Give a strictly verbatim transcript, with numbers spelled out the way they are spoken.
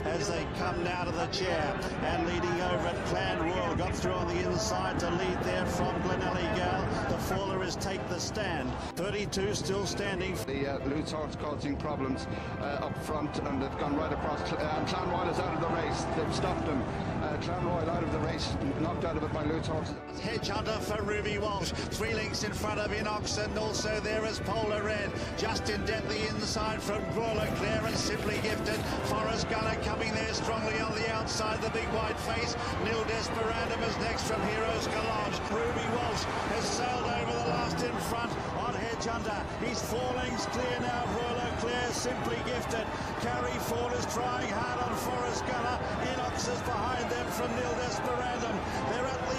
as they come now to the chair. And leading over at Clan Royal, got through on the inside to lead there from Glenelly Gal. The faller is Take the Stand. thirty-two still standing. The uh, loose horse causing problems uh, up front, and they've gone right across. Uh, and Clan Royal is out of the race. They've stopped him. Uh, Clan Royal out of the race, knocked out of it by loose horse. Hedge Hunter for Ruby Walsh. Three lengths in front of Inox, and also there is Polar Red. Just in dead the inside from Brawler Clare and Simply Gifted. Forest Gunner coming there strongly on the outside. The big white face. Nil Desperandum is next from Heroes Gallant. Ruby Walsh has sailed over the last in front on Hedge Hunter. He's four lengths clear now. Brawler Clare, Simply Gifted. Carrie Ford is trying hard on Forest Gunner. Inox is behind them from Nil Desperandum. They're at the